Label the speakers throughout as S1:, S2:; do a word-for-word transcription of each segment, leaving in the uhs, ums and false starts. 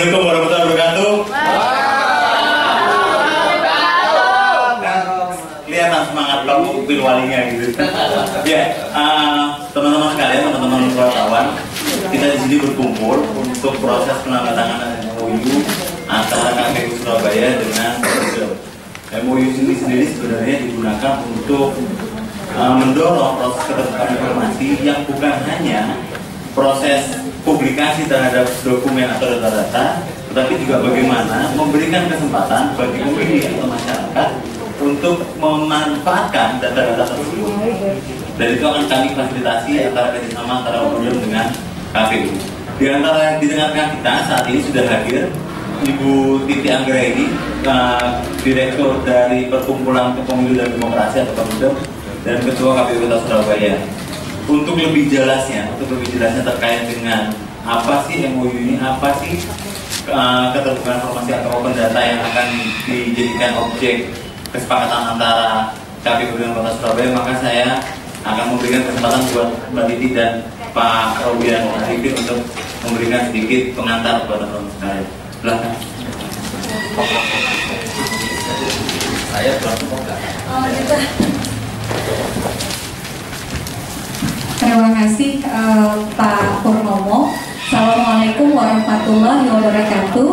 S1: Assalamualaikum warahmatullahi wabarakatuh. Kelihatan semangat kamu pilih walinya gitu. Ya, teman-teman sekalian, teman-teman wartawan, kita di sini berkumpul untuk proses penandatanganan M O U antara K P U Surabaya dengan Perludem. M O U ini sendiri sebenarnya digunakan untuk uh, mendorong proses keterbukaan informasi yang bukan hanya proses publikasi terhadap dokumen atau data-data, tetapi juga bagaimana memberikan kesempatan bagi pemilih atau masyarakat untuk memanfaatkan data-data tersebut. Dan itu akan kami fasilitasi antara kerjasama antara Perludem dengan K P U. Di antara di tengah-tengah kita saat ini sudah hadir Ibu Titi Anggraini, uh, Direktur dari Perkumpulan Pemilu dan Demokrasi atau Perludem, dan Ketua K P U Kota Surabaya. Untuk lebih jelasnya, untuk lebih jelasnya terkait dengan apa sih M O U ini, apa sih uh, keterbukaan informasi atau open data yang akan dijadikan objek kesepakatan antara K P U dan Kota Surabaya, maka saya akan memberikan kesempatan buat Mbak Titi dan Pak Robian Arifin untuk memberikan sedikit pengantar kepada teman-teman sekalian. Silahkan. Saya berlaku enggak?
S2: Oh, gitu. Terima kasih uh, Pak Purnomo. Assalamualaikum warahmatullahi wabarakatuh.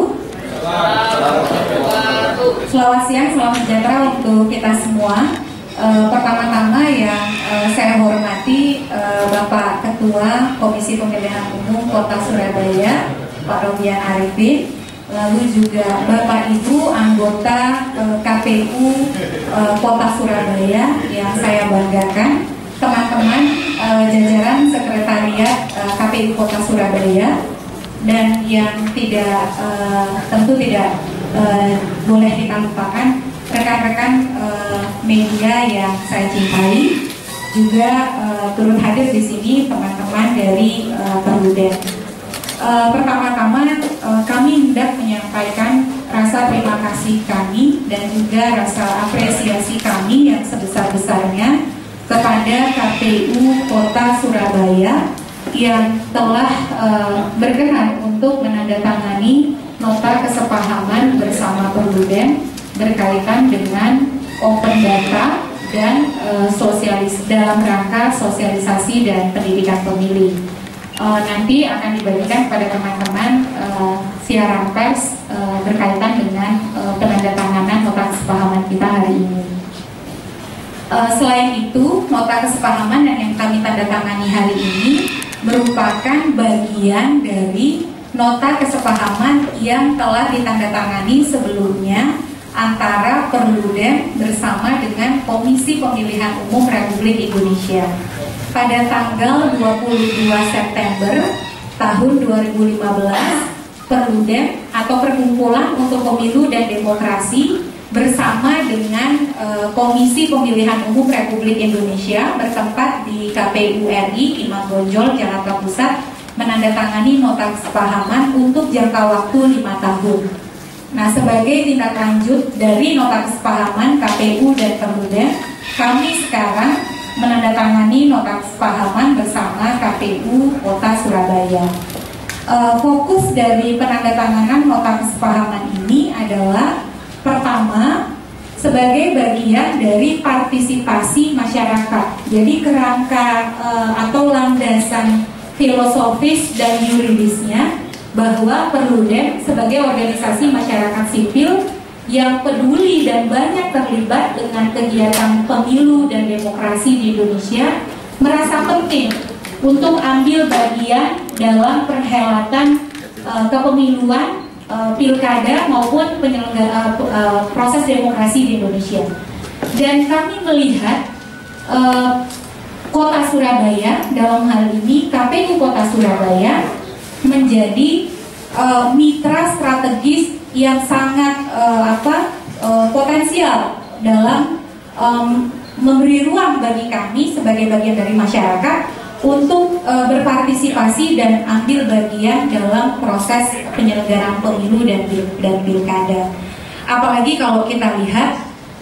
S2: Selamat siang, selamat sejahtera untuk kita semua. Uh, pertama-tama yang uh, saya hormati uh, Bapak Ketua Komisi Pemilihan Umum Kota Surabaya, Pak Robian Arifin, lalu juga Bapak Ibu anggota uh, K P U uh, Kota Surabaya yang saya banggakan, teman-teman uh, jajaran sekretariat uh, K P U Kota Surabaya, dan yang tidak uh, tentu tidak uh, boleh kita lupakan rekan-rekan uh, media yang saya cintai, juga uh, turut hadir di sini teman-teman dari uh, Perludem. Uh, pertama-tama uh, kami hendak menyampaikan rasa terima kasih kami dan juga rasa apresiasi kami yang sebesar-besarnya kepada K P U Kota Surabaya yang telah uh, berkenan untuk menandatangani nota kesepahaman bersama Perludem berkaitan dengan open data dan uh, sosialis dalam rangka sosialisasi dan pendidikan pemilih. Uh, nanti akan dibagikan kepada teman-teman uh, siaran pers uh, berkaitan dengan uh, penandatanganan nota kesepahaman kita hari ini. Uh, selain itu, nota kesepahaman yang kami tandatangani hari ini merupakan bagian dari nota kesepahaman yang telah ditandatangani sebelumnya antara Perludem bersama dengan Komisi Pemilihan Umum Republik Indonesia pada tanggal dua puluh dua September tahun dua ribu lima belas. Perludem atau Perkumpulan untuk Pemilu dan Demokrasi bersama dengan uh, Komisi Pemilihan Umum Republik Indonesia bertempat di K P U R I Imam Bonjol, Jakarta Pusat, menandatangani nota kesepahaman untuk jangka waktu lima tahun. Nah, sebagai tindak lanjut dari nota kesepahaman K P U dan Perludem, kami sekarang menandatangani nota kesepahaman bersama K P U Kota Surabaya. Uh, fokus dari penandatanganan nota kesepahaman ini adalah pertama, sebagai bagian dari partisipasi masyarakat. Jadi kerangka uh, atau landasan filosofis dan yuridisnya bahwa Perludem sebagai organisasi masyarakat sipil yang peduli dan banyak terlibat dengan kegiatan pemilu dan demokrasi di Indonesia merasa penting untuk ambil bagian dalam perhelatan uh, kepemiluan, uh, pilkada maupun penyelenggara uh, uh, proses demokrasi di Indonesia. Dan kami melihat uh, Kota Surabaya, dalam hal ini K P U Kota Surabaya, menjadi uh, mitra strategis yang sangat uh, apa uh, potensial dalam um, memberi ruang bagi kami sebagai bagian dari masyarakat untuk uh, berpartisipasi dan ambil bagian dalam proses penyelenggaraan pemilu dan dan pilkada. Apalagi kalau kita lihat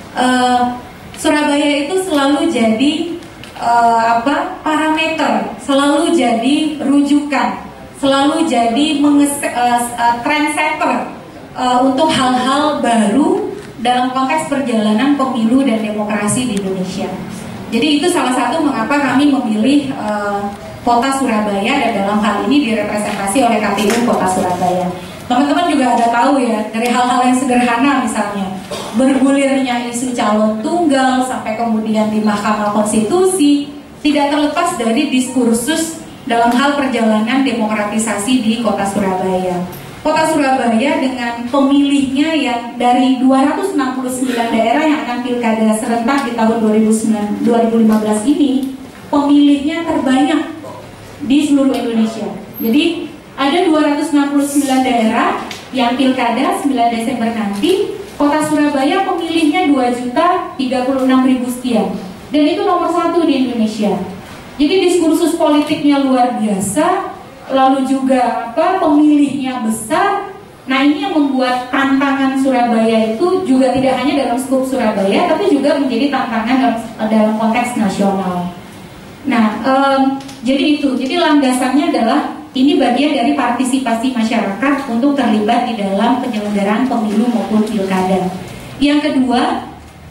S2: uh, Surabaya itu selalu jadi uh, apa parameter, selalu jadi rujukan, selalu jadi menges- uh, uh, trendsetter uh, untuk hal-hal baru dalam konteks perjalanan pemilu dan demokrasi di Indonesia. Jadi itu salah satu mengapa kami memilih uh, Kota Surabaya, dan dalam hal ini direpresentasi oleh K P U Kota Surabaya. Teman-teman juga ada tahu ya, dari hal-hal yang sederhana misalnya bergulirnya isu calon tunggal sampai kemudian di Mahkamah Konstitusi, tidak terlepas dari diskursus dalam hal perjalanan demokratisasi di Kota Surabaya. Kota Surabaya dengan pemilihnya yang dari dua ratus enam puluh sembilan daerah yang akan pilkada serentak di tahun dua ribu lima belas ini, pemilihnya terbanyak di seluruh Indonesia. Jadi ada dua ratus enam puluh sembilan daerah yang pilkada sembilan Desember nanti. Kota Surabaya pemilihnya dua juta tiga puluh enam ribu sekian. Dan itu nomor satu di Indonesia. Jadi diskursus politiknya luar biasa. Lalu juga apa pemilihnya besar. Nah, ini yang membuat tantangan Surabaya itu juga tidak hanya dalam skup Surabaya, tapi juga menjadi tantangan dalam, dalam konteks nasional. Nah, um, jadi itu. Jadi landasannya adalah ini bagian dari partisipasi masyarakat untuk terlibat di dalam penyelenggaraan pemilu maupun pilkada. Yang kedua,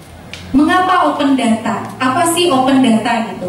S2: mengapa open data? Apa sih open data gitu?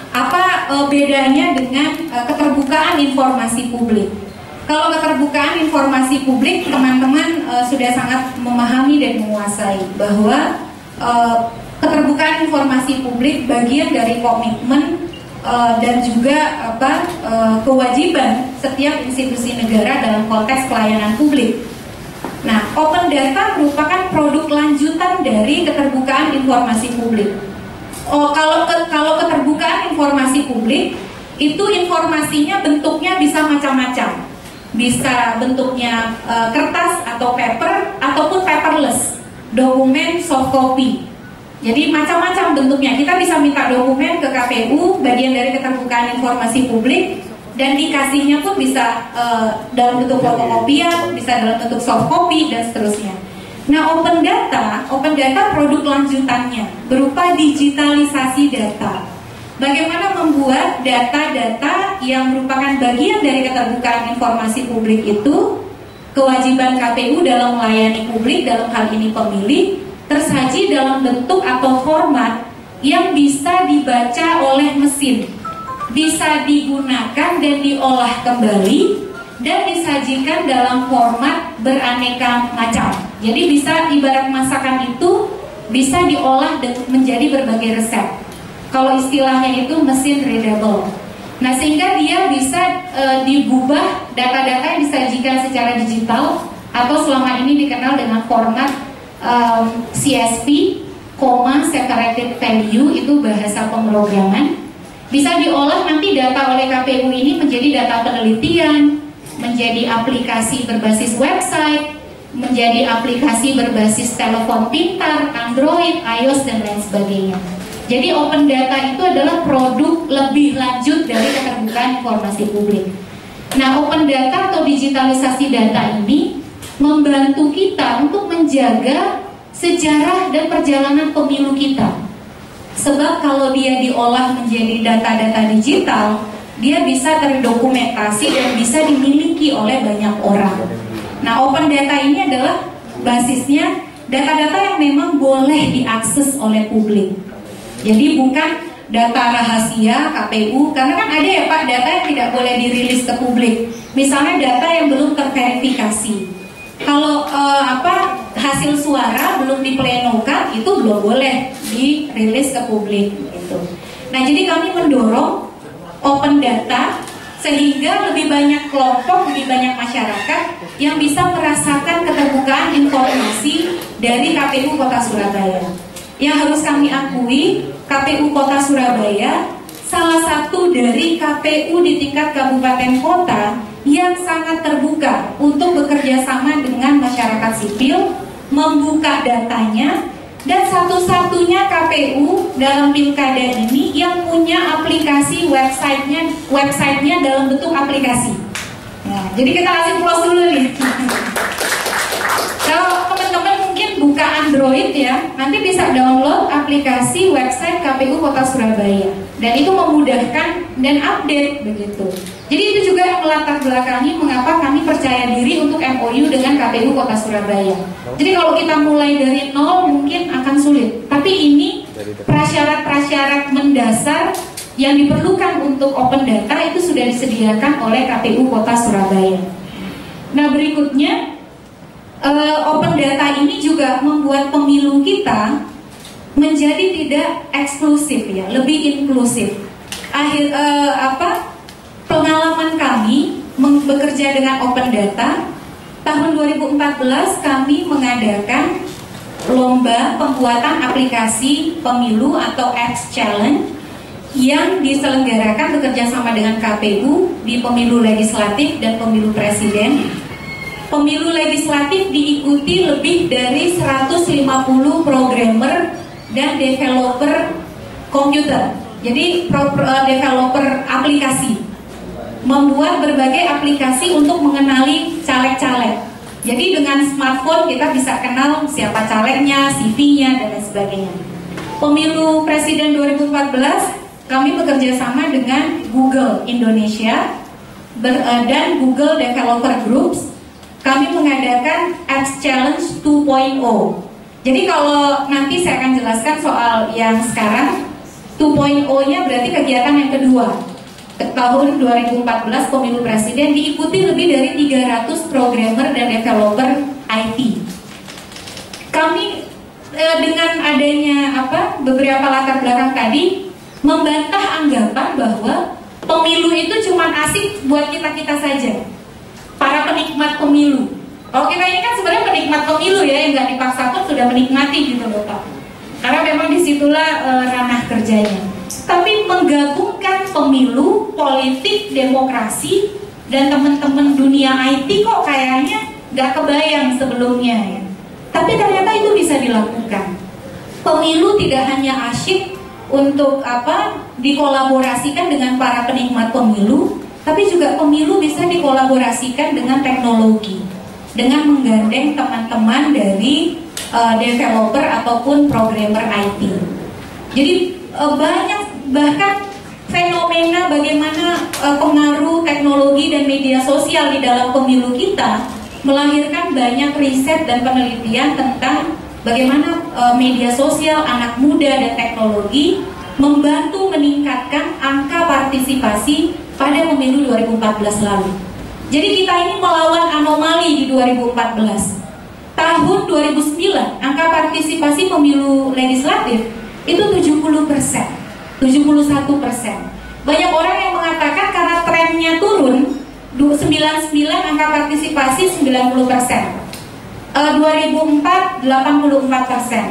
S2: Apa e, bedanya dengan e, keterbukaan informasi publik? Kalau keterbukaan informasi publik, teman-teman e, sudah sangat memahami dan menguasai bahwa e, keterbukaan informasi publik bagian dari komitmen e, dan juga apa e, kewajiban setiap institusi negara dalam konteks pelayanan publik. Nah, open data merupakan produk lanjutan dari keterbukaan informasi publik. Oh, kalau ke, kalau keterbukaan informasi publik itu informasinya bentuknya bisa macam-macam, bisa bentuknya e, kertas atau paper ataupun paperless, dokumen soft copy. Jadi macam-macam bentuknya. Kita bisa minta dokumen ke K P U, bagian dari keterbukaan informasi publik, dan dikasihnya pun bisa e, dalam bentuk fotokopian, bisa dalam bentuk soft copy dan seterusnya. Nah, open data, open data produk lanjutannya berupa digitalisasi data. Bagaimana membuat data-data yang merupakan bagian dari keterbukaan informasi publik itu, kewajiban K P U dalam melayani publik, dalam hal ini pemilih, tersaji dalam bentuk atau format yang bisa dibaca oleh mesin, bisa digunakan dan diolah kembali, dan disajikan dalam format beraneka macam. Jadi bisa ibarat masakan itu bisa diolah menjadi berbagai resep. Kalau istilahnya itu mesin readable. Nah, sehingga dia bisa e, digubah, data-data yang disajikan secara digital atau selama ini dikenal dengan format e, C S V, comma separated value, itu bahasa pemrograman. Bisa diolah nanti data oleh K P U ini menjadi data penelitian, menjadi aplikasi berbasis website, menjadi aplikasi berbasis telepon pintar, Android, iOS, dan lain sebagainya. Jadi open data itu adalah produk lebih lanjut dari keterbukaan informasi publik. Nah, open data atau digitalisasi data ini membantu kita untuk menjaga sejarah dan perjalanan pemilu kita. Sebab kalau dia diolah menjadi data-data digital, dia bisa terdokumentasi dan bisa dimiliki oleh banyak orang. Nah, open data ini adalah basisnya data-data yang memang boleh diakses oleh publik. Jadi bukan data rahasia K P U, karena kan ada ya Pak data yang tidak boleh dirilis ke publik. Misalnya data yang belum terverifikasi. Kalau eh, apa hasil suara belum diplenokan, itu belum boleh dirilis ke publik gitu. Nah, jadi kami mendorong open data sehingga lebih banyak kelompok, lebih banyak masyarakat yang bisa merasakan keterbukaan informasi dari K P U Kota Surabaya. Yang harus kami akui, K P U Kota Surabaya salah satu dari K P U di tingkat kabupaten kota yang sangat terbuka untuk bekerja sama dengan masyarakat sipil, membuka datanya, dan satu-satunya K P U dalam pilkada ini yang punya aplikasi websitenya, websitenya dalam bentuk aplikasi. Nah, jadi kita kasih plus dulu nih. Kalau teman-teman mungkin buka Android ya, nanti bisa download aplikasi website K P U Kota Surabaya, dan itu memudahkan dan update begitu. Jadi itu juga yang melatar belakangi mengapa kami percaya diri untuk M O U dengan K P U Kota Surabaya. Jadi kalau kita mulai dari nol mungkin akan sulit, tapi ini prasyarat-prasyarat mendasar yang diperlukan untuk open data itu sudah disediakan oleh K P U Kota Surabaya. Nah, berikutnya uh, open data ini juga membuat pemilu kita menjadi tidak eksklusif ya, lebih inklusif. Akhir uh, apa pengalaman kami bekerja dengan open data, tahun dua ribu empat belas kami mengadakan lomba pembuatan aplikasi pemilu atau X Challenge yang diselenggarakan bekerja sama dengan K P U di pemilu legislatif dan pemilu presiden. Pemilu legislatif diikuti lebih dari seratus lima puluh programmer dan developer komputer. Jadi pro, pro, developer aplikasi membuat berbagai aplikasi untuk mengenali caleg-caleg. Jadi dengan smartphone kita bisa kenal siapa calegnya, C V-nya dan lain sebagainya. Pemilu presiden dua ribu empat belas kami bekerja sama dengan Google Indonesia ber, uh, dan Google Developer Groups. Kami mengadakan X Challenge dua titik nol. Jadi kalau nanti saya akan jelaskan soal yang sekarang, dua titik nol-nya berarti kegiatan yang kedua. Tahun dua ribu empat belas pemilu presiden diikuti lebih dari tiga ratus programmer dan developer I T. Kami eh, dengan adanya apa beberapa latar belakang tadi membantah anggapan bahwa pemilu itu cuma asik buat kita-kita saja, para penikmat pemilu. Kalau kita ini kan sebenarnya penikmat pemilu ya, yang nggak dipaksa pun sudah menikmati gitu loh Pak. Karena memang disitulah e, ranah kerjanya. Tapi menggabungkan pemilu, politik, demokrasi, dan teman-teman dunia I T kok kayaknya nggak kebayang sebelumnya ya. Tapi ternyata itu bisa dilakukan. Pemilu tidak hanya asyik untuk apa dikolaborasikan dengan para penikmat pemilu, tapi juga pemilu bisa dikolaborasikan dengan teknologi, dengan menggandeng teman-teman dari uh, developer ataupun programmer I T. Jadi uh, banyak bahkan fenomena bagaimana uh, pengaruh teknologi dan media sosial di dalam pemilu kita melahirkan banyak riset dan penelitian tentang bagaimana uh, media sosial, anak muda dan teknologi membantu meningkatkan angka partisipasi pada pemilu dua ribu empat belas lalu. Jadi kita ini melawan anomali di dua ribu empat belas. Tahun dua ribu sembilan angka partisipasi pemilu legislatif itu tujuh puluh persen, tujuh puluh satu persen. Banyak orang yang mengatakan karena trennya turun, sembilan puluh sembilan angka partisipasi sembilan puluh persen. dua ribu empat delapan puluh empat persen.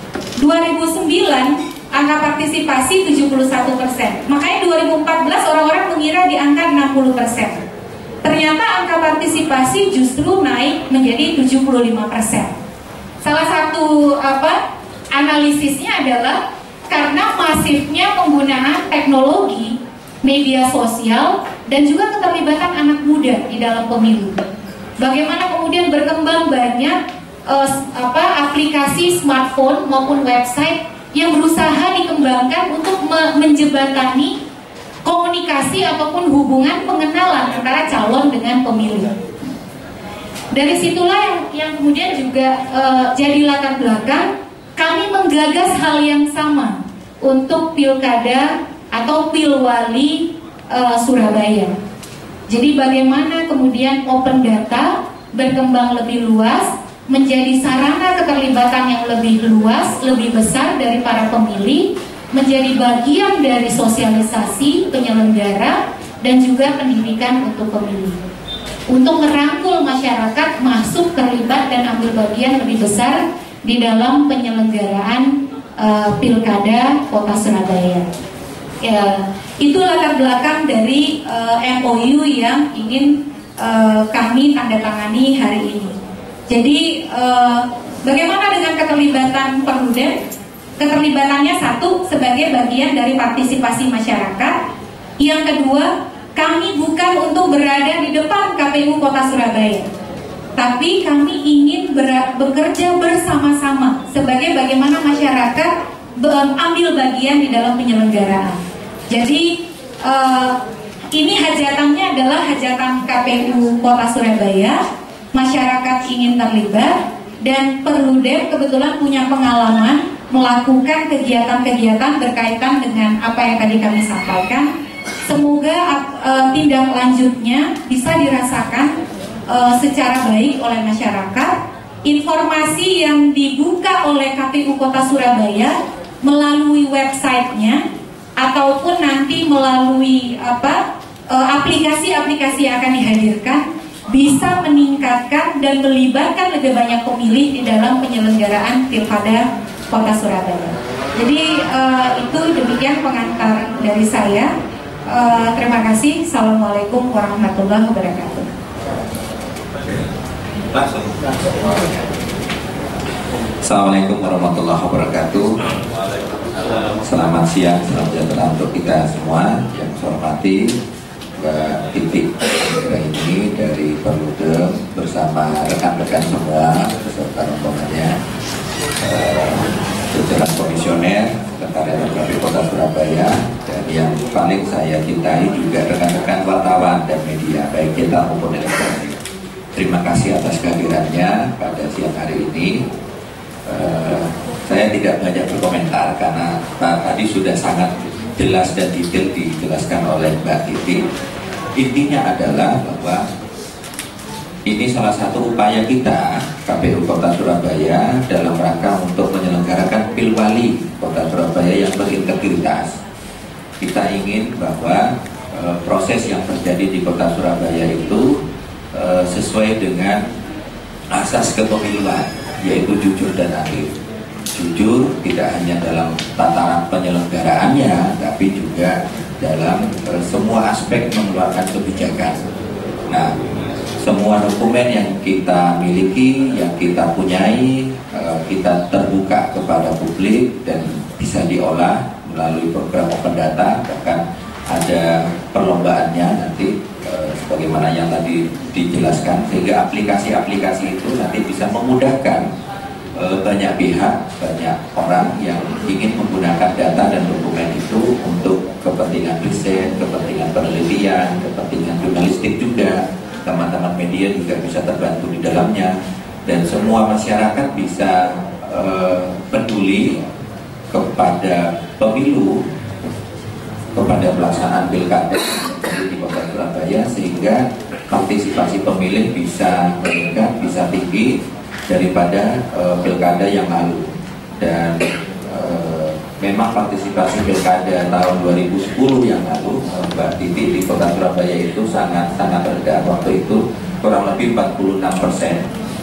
S2: dua ribu sembilan angka partisipasi tujuh puluh satu persen. Makanya dua ribu empat belas orang-orang mengira di angka enam puluh persen. Ternyata angka partisipasi justru naik menjadi tujuh puluh lima persen. Salah satu apa analisisnya adalah karena masifnya penggunaan teknologi, media sosial, dan juga keterlibatan anak muda di dalam pemilu. Bagaimana kemudian berkembang banyak uh, apa aplikasi smartphone maupun website yang berusaha dikembangkan untuk me menjebatani komunikasi ataupun hubungan pengenalan antara calon dengan pemilih. Dari situlah yang, yang kemudian juga uh, jadi latar belakang kami menggagas hal yang sama untuk pilkada atau pilwali uh, Surabaya. Jadi bagaimana kemudian open data berkembang lebih luas menjadi sarana keterlibatan yang lebih luas, lebih besar dari para pemilih, menjadi bagian dari sosialisasi penyelenggara dan juga pendidikan untuk pemilih. Untuk merangkul masyarakat masuk terlibat dan ambil bagian lebih besar di dalam penyelenggaraan uh, pilkada Kota Surabaya. Ya, itu latar belakang dari uh, M O U yang ingin uh, kami tanda tangani hari ini. Jadi uh, bagaimana dengan keterlibatan Perludem? Keterlibatannya satu sebagai bagian dari partisipasi masyarakat. Yang kedua, kami bukan untuk berada di depan K P U Kota Surabaya, tapi kami ingin ber- bekerja bersama-sama sebagai bagaimana masyarakat ambil bagian di dalam penyelenggaraan. Jadi uh, ini hajatannya adalah hajatan K P U Kota Surabaya. Masyarakat ingin terlibat dan Perludem kebetulan punya pengalaman melakukan kegiatan-kegiatan berkaitan dengan apa yang tadi kami sampaikan. Semoga uh, tindak lanjutnya bisa dirasakan uh, secara baik oleh masyarakat. Informasi yang dibuka oleh K P U Kota Surabaya melalui websitenya ataupun nanti melalui apa uh, aplikasi-aplikasi yang akan dihadirkan bisa meningkatkan dan melibatkan lebih banyak pemilih di dalam penyelenggaraan Pilkada Kota Surabaya. Jadi uh, itu demikian pengantar dari saya. Uh, terima kasih. Assalamualaikum warahmatullahi wabarakatuh.
S3: Assalamualaikum warahmatullahi wabarakatuh. Selamat siang, salam sejahtera untuk kita semua. Yang saya hormati Mbak Titik ini dari Perludem bersama rekan-rekan semua beserta rombongannya, jajaran komisioner Sekretariat K P U Kota Surabaya, dan yang paling saya cintai juga rekan-rekan wartawan dan media baik kita maupun elektronik. Terima kasih atas kehadirannya pada siang hari ini. Uh, saya tidak banyak berkomentar karena uh, tadi sudah sangat jelas dan detail dijelaskan oleh Mbak Titi. Intinya adalah bahwa ini salah satu upaya kita K P U Kota Surabaya dalam rangka untuk menyelenggarakan Pilwali Kota Surabaya yang berintegritas. Kita ingin bahwa uh, proses yang terjadi di Kota Surabaya itu uh, sesuai dengan asas kepemiluan, yaitu jujur dan adil. Jujur tidak hanya dalam tataran penyelenggaraannya, tapi juga dalam uh, semua aspek mengeluarkan kebijakan. Nah, semua dokumen yang kita miliki, yang kita punyai, uh, kita terbuka kepada publik dan bisa diolah melalui program open data. Bahkan ada perlombaannya nanti uh, sebagaimana yang tadi dijelaskan, sehingga aplikasi-aplikasi itu nanti bisa memudahkan banyak pihak, banyak orang yang ingin menggunakan data dan dokumen itu untuk kepentingan riset, kepentingan penelitian, kepentingan jurnalistik juga. Teman-teman media juga bisa terbantu di dalamnya, dan semua masyarakat bisa uh, peduli kepada pemilu, kepada pelaksanaan pilkada di Kota Surabaya, sehingga partisipasi pemilih bisa meningkat, bisa tinggi daripada uh, pilkada yang lalu. Dan uh, memang partisipasi pilkada tahun dua ribu sepuluh yang lalu, uh, Mbak Titi, di Kota Surabaya itu sangat-sangat rendah. Waktu itu kurang lebih empat puluh enam persen,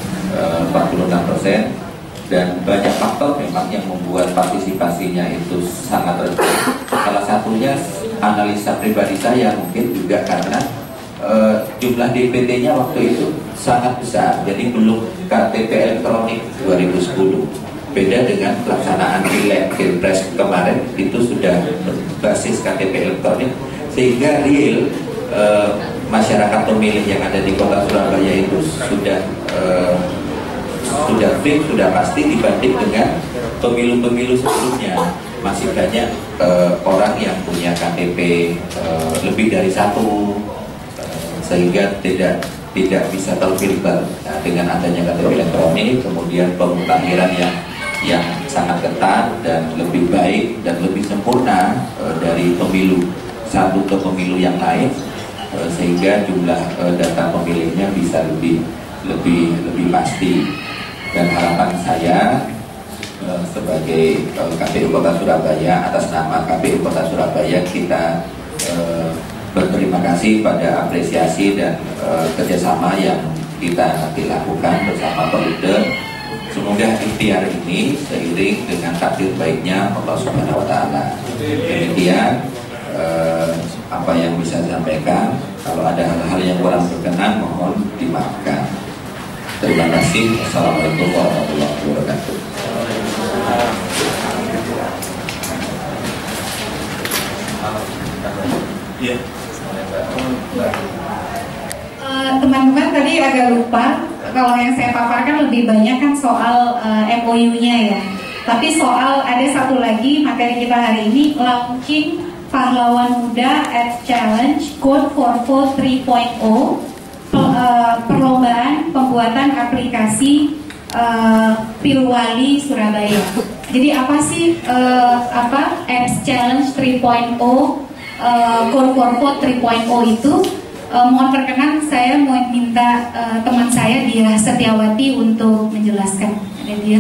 S3: uh, empat puluh enam persen, dan banyak faktor memang yang membuat partisipasinya itu sangat rendah. Salah satunya analisa pribadi saya mungkin juga karena Uh, jumlah D P T-nya waktu itu sangat besar, jadi belum K T P elektronik dua ribu sepuluh. Beda dengan pelaksanaan Pileg Pilpres kemarin, itu sudah berbasis K T P elektronik, sehingga real uh, masyarakat pemilih yang ada di Kota Surabaya itu sudah uh, sudah fix, sudah pasti dibanding dengan pemilu-pemilu sebelumnya. Masih banyak uh, orang yang punya K T P uh, lebih dari satu, sehingga tidak tidak bisa terfilter. Nah, dengan adanya K T P elektronik, kemudian pemutakhiran yang yang sangat ketat dan lebih baik dan lebih sempurna e, dari pemilu satu ke pemilu yang lain, e, sehingga jumlah e, data pemilihnya bisa lebih lebih lebih pasti. Dan harapan saya e, sebagai e, K P U Kota Surabaya, atas nama K P U Kota Surabaya, kita e, berterima kasih pada apresiasi dan e, kerjasama yang kita nanti lakukan bersama Perludem. Semoga ikhtiar ini seiring dengan takdir baiknya Allah Subhanahu Wa Taala. Demikian e, apa yang bisa saya sampaikan. Kalau ada hal-hal yang kurang berkenan, mohon dimaafkan. Terima kasih. Assalamualaikum warahmatullahi wabarakatuh.
S2: Teman-teman uh, tadi agak lupa kalau yang saya paparkan lebih banyak kan soal uh, M O U-nya ya. Tapi soal ada satu lagi materi kita hari ini, launching Pahlawan Muda Apps Challenge Code for Vote tiga titik nol, uh, perlombaan pembuatan aplikasi uh, Pilwali Surabaya. Jadi apa sih uh, apa Apps Challenge tiga titik nol, uh, Code for Vote tiga titik nol itu? Uh, mohon perkenan saya mau minta uh, teman saya Dia Setiawati untuk menjelaskan. Ada dia.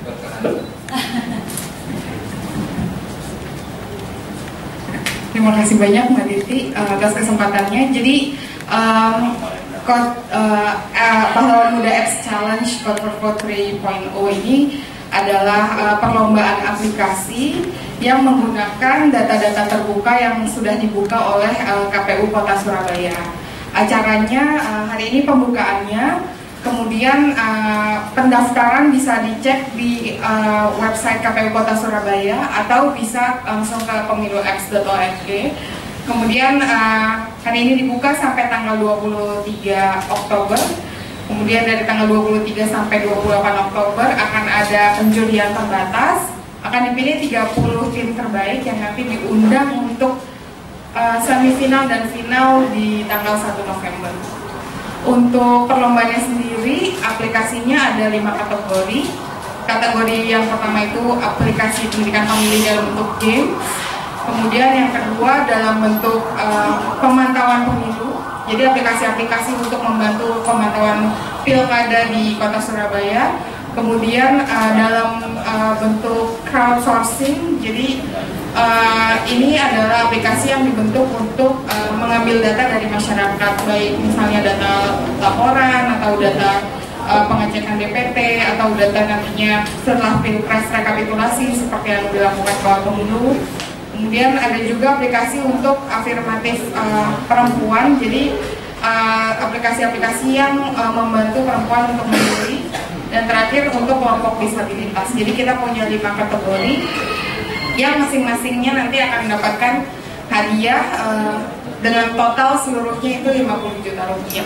S4: Terima kasih banyak Mbak Diti uh, atas kesempatannya. Jadi um, Code, uh, uh, Pahlawan Muda Apps Challenge Code for Vote tiga titik nol ini adalah uh, perlombaan aplikasi yang menggunakan data-data terbuka yang sudah dibuka oleh uh, K P U Kota Surabaya. Acaranya uh, hari ini pembukaannya, kemudian uh, pendaftaran bisa dicek di uh, website K P U Kota Surabaya atau bisa langsung ke pemilu apps dot org. Kemudian uh, hari ini dibuka sampai tanggal dua puluh tiga Oktober. Kemudian dari tanggal dua puluh tiga sampai dua puluh delapan Oktober akan ada penjurian terbatas. Akan dipilih tiga puluh tim terbaik yang nanti diundang untuk uh, semifinal dan final di tanggal satu November. Untuk perlombaannya sendiri, aplikasinya ada lima kategori. Kategori yang pertama itu aplikasi pendidikan pemilih dalam bentuk game. Kemudian yang kedua dalam bentuk uh, pemantauan pemilu. Jadi aplikasi-aplikasi untuk membantu pemantauan pilkada di Kota Surabaya. Kemudian uh, dalam uh, bentuk crowdsourcing, jadi uh, ini adalah aplikasi yang dibentuk untuk uh, mengambil data dari masyarakat, baik misalnya data laporan atau data uh, pengecekan D P T atau data nantinya setelah pilpres rekapitulasi seperti yang dilakukan kawal pemilu. Kemudian ada juga aplikasi untuk afirmatif uh, perempuan, jadi aplikasi-aplikasi uh, yang uh, membantu perempuan untuk memilih. Dan terakhir untuk kelompok disabilitas. Jadi kita punya lima kategori yang masing-masingnya nanti akan mendapatkan hadiah uh, dengan total seluruhnya itu lima puluh juta rupiah.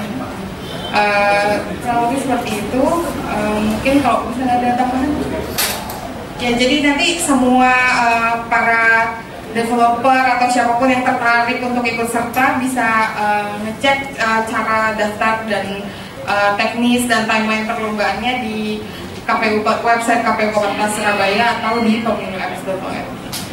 S4: Uh, kurang lebih seperti itu. Uh, mungkin kalau misalnya ada tambahan, ya jadi nanti semua uh, para developer atau siapapun yang tertarik untuk ikut serta bisa uh, ngecek uh, cara daftar dan uh, teknis dan timeline perlombaannya di K P U website K P U Kota Surabaya atau di pemilu apps dot org.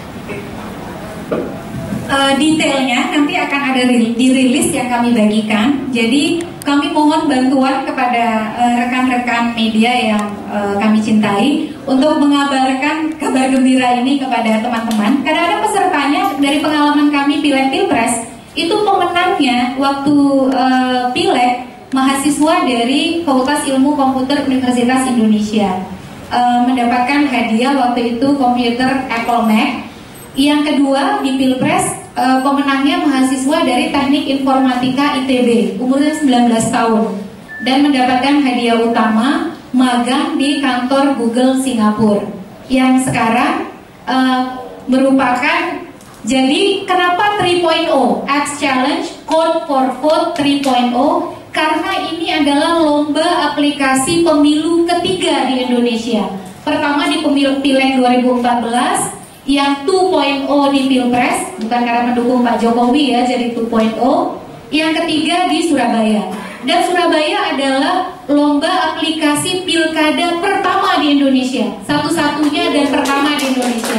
S2: Uh, detailnya nanti akan ada dirilis yang kami bagikan. Jadi kami mohon bantuan kepada rekan-rekan uh, media yang uh, kami cintai untuk mengabarkan kabar gembira ini kepada teman-teman. Kadang-kadang pesertanya dari pengalaman kami Pileg Pilpres itu pemenangnya waktu uh, Pileg mahasiswa dari Fakultas Ilmu Komputer Universitas Indonesia, uh, mendapatkan hadiah waktu itu komputer Apple Mac. Yang kedua di Pilpres uh, pemenangnya mahasiswa dari Teknik Informatika I T B, umurnya sembilan belas tahun, dan mendapatkan hadiah utama magang di kantor Google Singapura yang sekarang uh, merupakan, jadi kenapa tiga titik nol Apps Challenge Code for Vote tiga titik nol? Karena ini adalah lomba aplikasi pemilu ketiga di Indonesia. Pertama di pemilu Pileg dua ribu empat belas, yang dua titik nol di Pilpres, bukan karena mendukung Pak Jokowi ya, jadi dua titik nol. Yang ketiga di Surabaya. Dan Surabaya adalah lomba aplikasi pilkada pertama di Indonesia, satu-satunya dan pertama di Indonesia,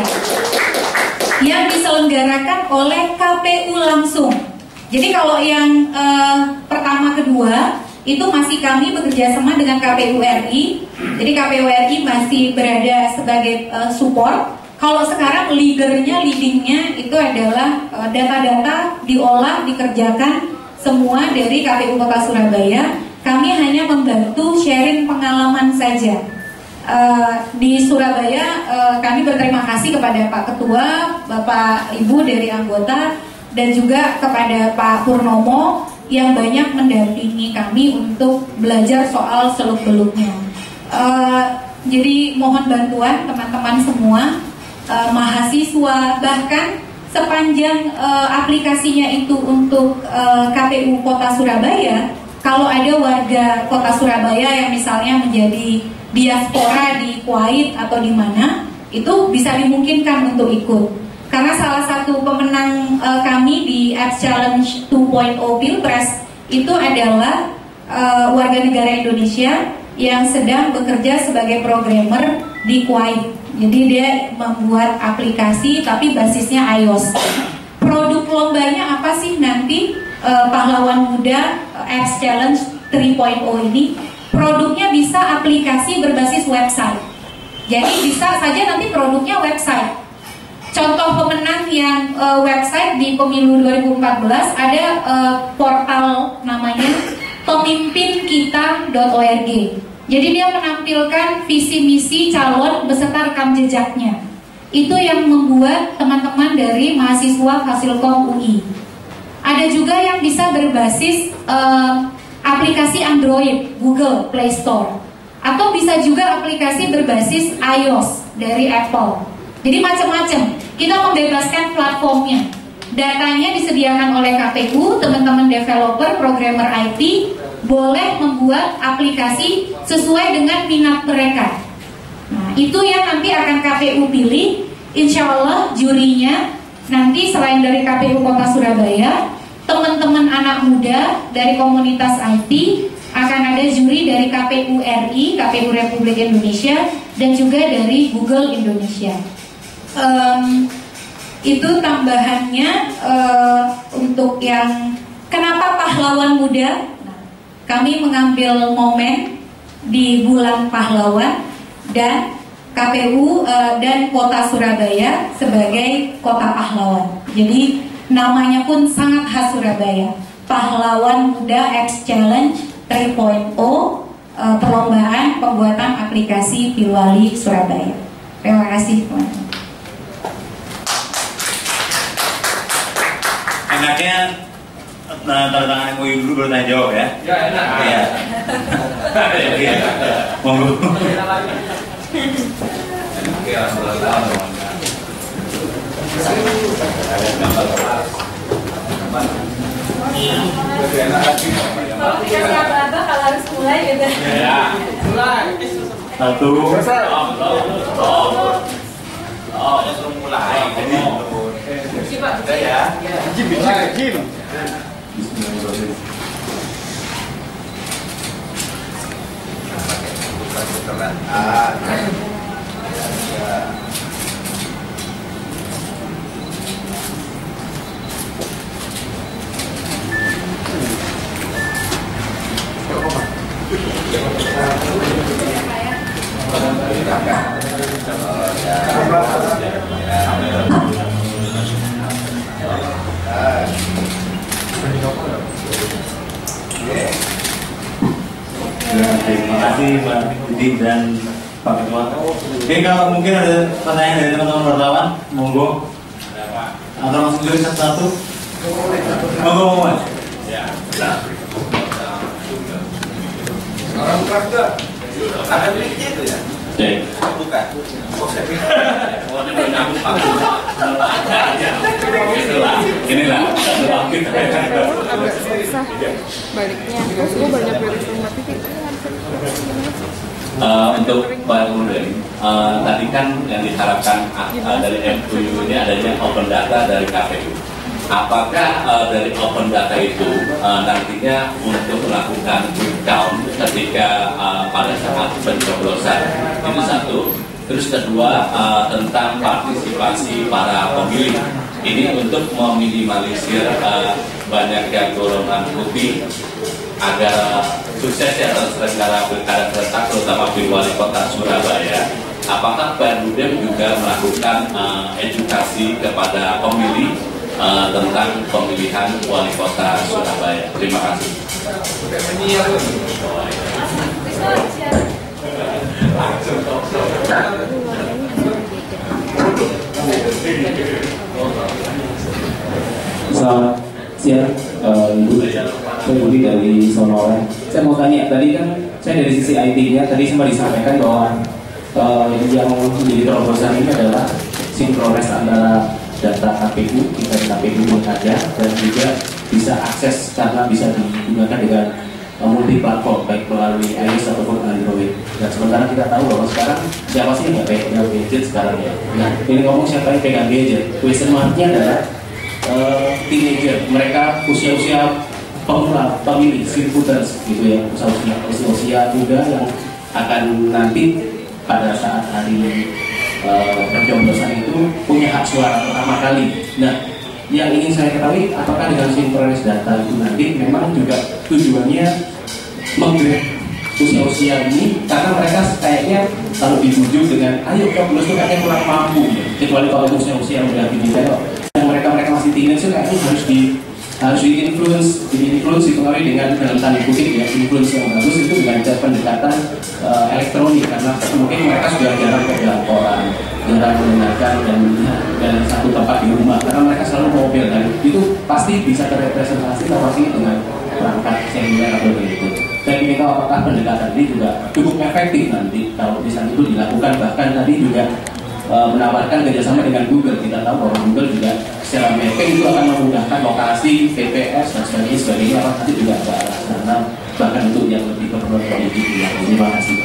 S2: yang diselenggarakan oleh K P U langsung. Jadi kalau yang uh, pertama kedua itu masih kami bekerja sama dengan K P U R I. Jadi K P U R I masih berada sebagai uh, support. Kalau sekarang leadernya, leadingnya itu adalah uh, data-data diolah, dikerjakan semua dari K P U Kota Surabaya. Kami hanya membantu sharing pengalaman saja. Uh, di Surabaya uh, kami berterima kasih kepada Pak Ketua, Bapak Ibu dari anggota, dan juga kepada Pak Purnomo yang banyak mendampingi kami untuk belajar soal seluk-beluknya. Uh, jadi mohon bantuan teman-teman semua, uh, mahasiswa, bahkan sepanjang uh, aplikasinya itu untuk uh, K P U Kota Surabaya, kalau ada warga kota Surabaya yang misalnya menjadi diaspora di Kuwait atau di mana, itu bisa dimungkinkan untuk ikut. Karena salah satu pemenang uh, kami di Apps Challenge dua titik nol Pilpres itu adalah uh, warga negara Indonesia yang sedang bekerja sebagai programmer di Kuwait. Jadi dia membuat aplikasi tapi basisnya iOS. Produk lombanya apa sih nanti uh, Pahlawan Muda uh, Apps Challenge tiga titik nol ini? Produknya bisa aplikasi berbasis website. Jadi bisa saja nanti produknya website. Contoh pemenang yang uh, website di pemilu dua ribu empat belas ada uh, portal namanya pemimpinkita dot org. Jadi dia menampilkan visi misi calon beserta rekam jejaknya. Itu yang membuat teman-teman dari mahasiswa Fasilkom U I. Ada juga yang bisa berbasis uh, aplikasi Android, Google Play Store. Atau bisa juga aplikasi berbasis iOS dari Apple. Jadi macam-macam. Kita membebaskan platformnya. Datanya disediakan oleh K P U, teman-teman developer, programmer I T boleh membuat aplikasi sesuai dengan minat mereka. Nah, itu yang nanti akan K P U pilih. Insya Allah jurinya nanti selain dari K P U Kota Surabaya, teman-teman anak muda dari komunitas I T, akan ada juri dari K P U R I, K P U Republik Indonesia, dan juga dari Google Indonesia. Um, itu tambahannya uh, untuk yang kenapa pahlawan muda. Nah, kami mengambil momen di bulan pahlawan dan K P U uh, dan Kota Surabaya sebagai kota pahlawan. Jadi namanya pun sangat khas Surabaya. Pahlawan Muda Apps Challenge tiga titik nol uh, perlombaan pembuatan aplikasi Pilwali Surabaya. Terima kasih teman-teman.
S1: Enaknya nah, tanda tangan M O U dulu baru tanya jawab ya?
S5: Ya enak.
S1: Iya. Oke. Monggo.
S5: Oke, assalamualaikum.
S2: Kalau dikasih apa-apa kalau harus mulai gitu.
S5: Ya, mulai.
S1: Satu.
S5: Oh, oh, ya suruh mulai. Jadi, udah ya. Jim, Jim, Jim. Ah,
S1: Terima kasih Pak Didi dan Pak Ketua. Oke, kalau mungkin ada pertanyaan dari teman-teman wartawan, monggo. Atau langsung tulis satu-satu. Monggo, monggo.
S5: Ya. Orang buka enggak? Ada miliknya itu ya?
S1: Cek.
S5: Bukan. Oh, saya pikir. Oh, ini udah nyambung Pak.
S1: Inilah, inilah.
S6: Susah baliknya, terus gue banyak dari rumah titik.
S7: Uh, untuk Pak Kemudian, uh, tadi kan yang diharapkan uh, dari M O U ini adanya open data dari K P U. Apakah uh, dari open data itu uh, nantinya untuk melakukan quick count ketika uh, pada saat pencoblosan? Itu satu. Terus kedua uh, tentang partisipasi para pemilih. Ini untuk meminimalisir uh, banyaknya golongan putih agar sukses ya terselenggara pilkada serentak terutama di wali kota Surabaya. Apakah Perludem juga melakukan uh, edukasi kepada pemilih uh, tentang pemilihan wali kota Surabaya? Terima kasih.
S8: Selamat siang, uh, Ibu. Saya Budi dari Sonora. Saya mau tanya, tadi kan saya dari sisi I T-nya tadi sempat disampaikan bahwa uh, yang menjadi terobosan ini adalah sinkronis antara data K P U, tingkat K P U yang ada, dan juga bisa akses karena bisa digunakan dengan uh, multi platform baik melalui iOS ataupun Android. Dan sementara kita tahu bahwa sekarang siapa sih yang nggak pegang gadget sekarang ya? Nah, ini ngomong siapa yang pegang gadget? Question mark-nya adalah uh, teenager, mereka usia-usia pemula, pemilih, swing voters gitu ya, usia-usia usia muda yang akan nanti pada saat hari uh, pencoblosan itu punya hak suara pertama kali. Nah, yang ingin saya ketahui apakah dengan sinkronis data itu nanti memang juga tujuannya menggrab usia-usia ini, karena mereka kayaknya kalau dibujuk dengan ayo coblos itu kayaknya kurang mampu ya. Kecuali kalau usia-usia yang udah tinggi kok yang mereka-mereka masih tinggi itu kayaknya harus di harus di-influence, di-influence dipengaruhi dengan dalam tanda kutip ya, influence yang bagus itu dengan pendekatan uh, elektronik, karena mungkin mereka sudah jarang pegang koran, jarang mendengarkan dan dan satu tempat di rumah, karena mereka selalu mobil dan itu pasti bisa terrepresentasi terpasang dengan perangkat seluler atau begitu. Saya ingin tahu apakah pendekatan ini juga cukup efektif nanti kalau di sana itu dilakukan, bahkan tadi juga uh, menawarkan kerjasama dengan Google. Kita tahu bahwa Google juga secara mapping itu akan memudahkan lokasi, T P S dan sebagainya, sebagainya apa nanti juga ada karena bahkan untuk yang lebih keperluan politik ya. Terima kasih.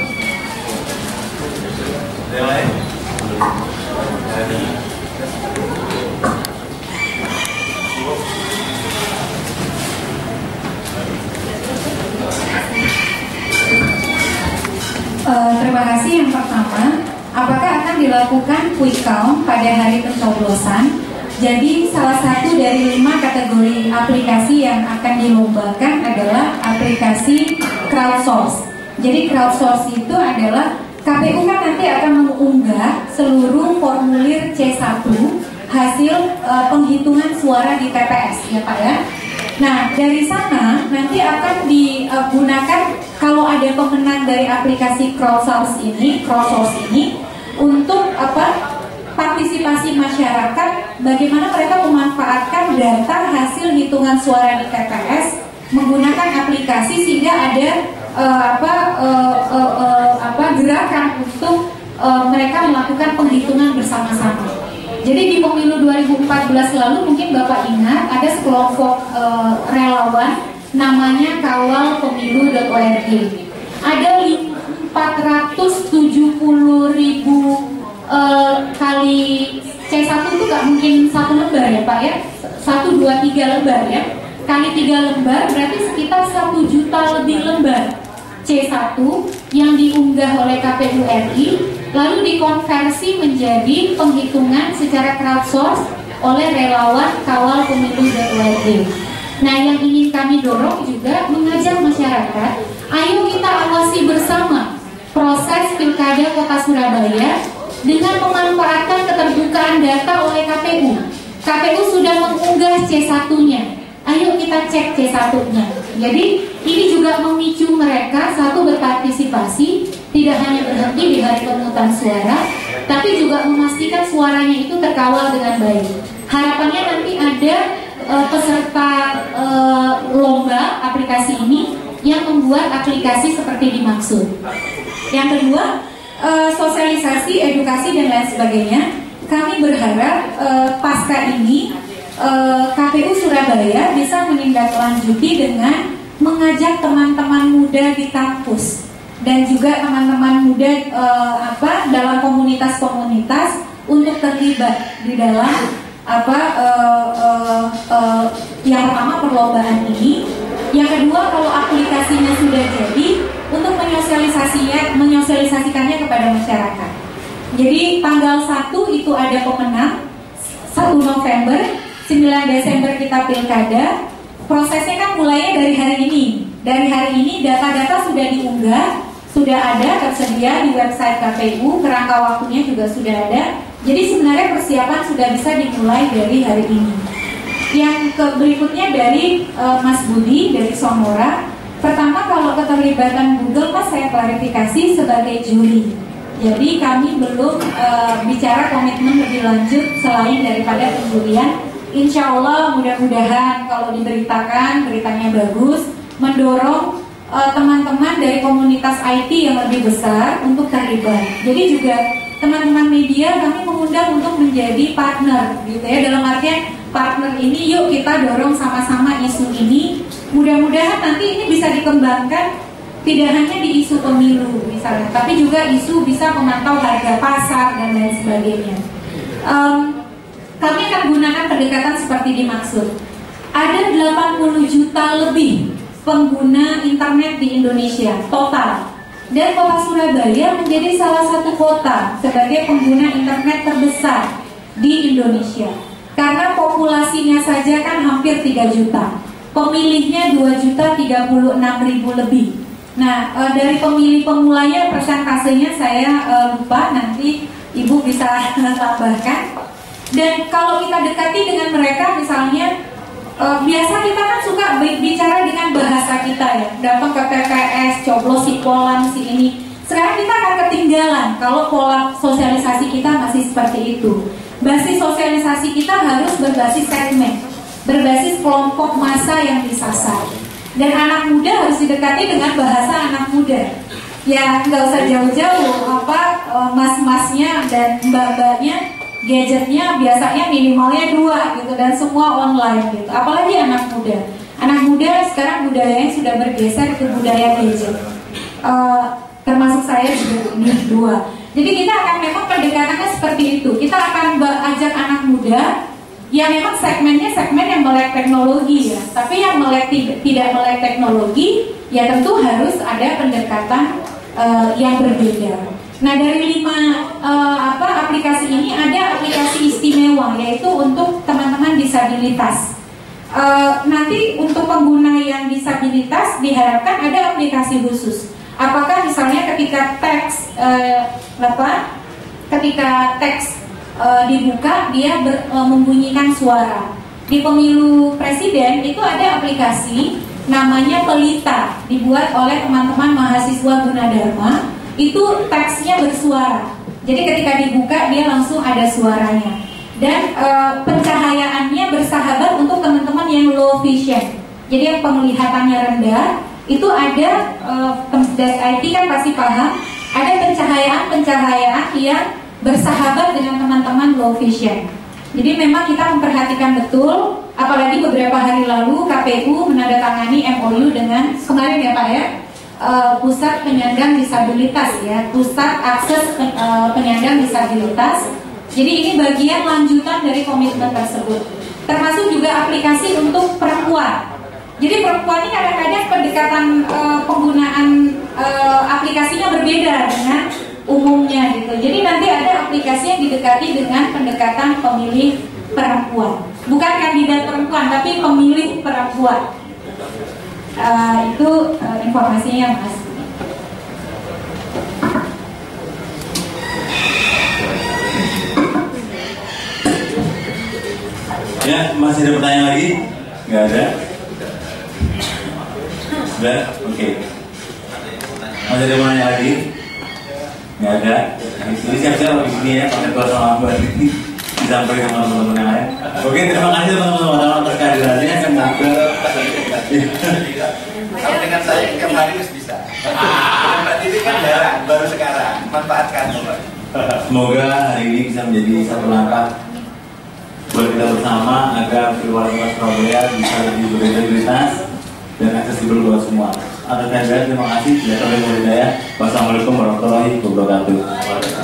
S2: Uh, terima kasih. Yang pertama, apakah akan dilakukan quick count pada hari pencoblosan? Jadi salah satu dari lima kategori aplikasi yang akan dilombakan adalah aplikasi crowdsource. Jadi crowdsource itu adalah K P U kan nanti akan mengunggah seluruh formulir C satu hasil uh, penghitungan suara di T P S ya Pak ya. Nah dari sana nanti akan digunakan kalau ada pemenang dari aplikasi crowdsource ini, crowdsource ini untuk apa? Partisipasi masyarakat, bagaimana mereka memanfaatkan data hasil hitungan suara di T P S menggunakan aplikasi sehingga ada uh, apa, uh, uh, uh, apa gerakan untuk uh, mereka melakukan penghitungan bersama-sama. Jadi di pemilu dua ribu empat belas lalu mungkin Bapak ingat ada sekelompok uh, relawan namanya kawal pemilu dot org. Ada empat ratus tujuh puluh ribu Uh, kali C satu itu gak mungkin satu lembar ya Pak ya, satu, dua, tiga lembar ya, kali tiga lembar berarti sekitar satu juta lebih lembar C satu yang diunggah oleh K P U R I lalu dikonversi menjadi penghitungan secara crowdsource oleh relawan kawal pemilu dot org. Nah yang ingin kami dorong juga mengajak masyarakat, ayo kita awasi bersama proses pilkada Kota Surabaya dengan memanfaatkan keterbukaan data oleh K P U. K P U sudah mengunggah C satu-nya. Ayo kita cek C satu-nya. Jadi ini juga memicu mereka satu berpartisipasi, tidak hanya berhenti di hari pemungutan suara, tapi juga memastikan suaranya itu terkawal dengan baik. Harapannya nanti ada uh, peserta uh, lomba aplikasi ini yang membuat aplikasi seperti dimaksud. Yang kedua, Uh, sosialisasi, edukasi dan lain sebagainya. Kami berharap uh, pasca ini uh, K P U Surabaya bisa menindaklanjuti dengan mengajak teman-teman muda di kampus dan juga teman-teman muda uh, apa dalam komunitas-komunitas untuk terlibat di dalam apa uh, uh, uh, yang pertama perlombaan ini. Yang kedua, kalau aplikasinya sudah jadi, untuk menyosialisasinya, menyosialisasikannya kepada masyarakat. Jadi tanggal satu itu ada pemenang, satu November, sembilan Desember kita pilkada. Prosesnya kan mulainya dari hari ini. Dari hari ini data-data sudah diunggah, sudah ada tersedia di website K P U, kerangka waktunya juga sudah ada. Jadi sebenarnya persiapan sudah bisa dimulai dari hari ini. Yang ke berikutnya dari uh, Mas Budi dari Sonora. Pertama, kalau keterlibatan Google, Mas, saya klarifikasi sebagai juri. Jadi kami belum uh, bicara komitmen lebih lanjut selain daripada penjurian. Insya Allah mudah-mudahan kalau diberitakan beritanya bagus, mendorong teman-teman uh, dari komunitas I T yang lebih besar untuk terlibat. Jadi juga teman-teman media kami mengundang untuk menjadi partner, gitu ya. Dalam artian partner ini, yuk kita dorong sama-sama isu ini. Mudah mudah-mudahan nanti ini bisa dikembangkan tidak hanya di isu pemilu misalnya, tapi juga isu bisa memantau harga pasar dan lain sebagainya. Um, kami akan gunakan pendekatan seperti dimaksud. Ada delapan puluh juta lebih pengguna internet di Indonesia total, dan kota Surabaya menjadi salah satu kota sebagai pengguna internet terbesar di Indonesia karena populasinya saja kan hampir tiga juta, pemilihnya dua juta tiga puluh enam ribu lebih. Nah, e, dari pemilih pemulanya persentasenya saya e, lupa, nanti Ibu bisa tambahkan. Dan kalau kita dekati dengan mereka, misalnya e, biasa kita kan suka bicara dengan bahasa kita ya, datang ke T P S, coblos si polan si ini. Sekarang kita akan ketinggalan kalau pola sosialisasi kita masih seperti itu. Basis sosialisasi kita harus berbasis segmen, berbasis kelompok massa yang disasar. Dan anak muda harus didekati dengan bahasa anak muda. Ya nggak usah jauh-jauh, apa mas-masnya dan mbak-mbaknya gadgetnya biasanya minimalnya dua gitu, dan semua online gitu. Apalagi anak muda. Anak muda sekarang budayanya sudah bergeser ke budaya gadget. Uh, termasuk saya juga ini dua. Jadi kita akan memang pendekatannya seperti itu. Kita akan ajak anak muda yang memang segmennya segmen yang melek teknologi ya, tapi yang melek tidak melek teknologi ya tentu harus ada pendekatan uh, yang berbeda. Nah, dari lima uh, apa aplikasi ini ada aplikasi istimewa, yaitu untuk teman-teman disabilitas. Uh, nanti untuk pengguna yang disabilitas diharapkan ada aplikasi khusus. Apakah misalnya ketika teks uh, apa ketika teks Uh, dibuka dia ber, uh, membunyikan suara. Di pemilu presiden itu ada aplikasi namanya Pelita, dibuat oleh teman-teman mahasiswa Gunadarma. Itu teksnya bersuara. Jadi ketika dibuka dia langsung ada suaranya. Dan uh, pencahayaannya bersahabat untuk teman-teman yang low vision. Jadi yang penglihatannya rendah itu ada uh, I T kan pasti paham. Ada pencahayaan-pencahayaan yang bersahabat dengan teman-teman low vision. Jadi memang kita memperhatikan betul, apalagi beberapa hari lalu K P U menandatangani M O U dengan kemarin ya Pak ya, uh, Pusat Penyandang Disabilitas ya, Pusat Akses uh, Penyandang Disabilitas. Jadi ini bagian lanjutan dari komitmen tersebut. Termasuk juga aplikasi untuk perempuan. Jadi perempuan ini kadang-kadang pendekatan uh, penggunaan uh, aplikasinya berbeda dengan umumnya gitu. Jadi nanti ada aplikasi yang didekati dengan pendekatan pemilih perempuan, bukan kandidat perempuan tapi pemilih perempuan. Uh, itu uh, informasinya Mas.
S1: Ya, masih ada pertanyaan lagi? Nggak ada? Sudah? Oke. Okay. Masih ada pertanyaan lagi? Nggak ada. Jadi siap-siap di sini ya, pakai kuasa lambat ini disampaikan sama teman-teman yang lain. Oke, terima kasih teman-teman atas kehadirannya. Semoga
S5: kalau dengan saya kemarin bisa. Mbak Titi kan jarang, baru sekarang. Manfaatkan.
S1: Semoga hari ini bisa menjadi satu langkah buat kita bersama agar Pilwali Kota Surabaya bisa lebih berintegritas dan aksesibel buat semua. Atas kehadiran terima kasih. Wassalamualaikum warahmatullahi wabarakatuh.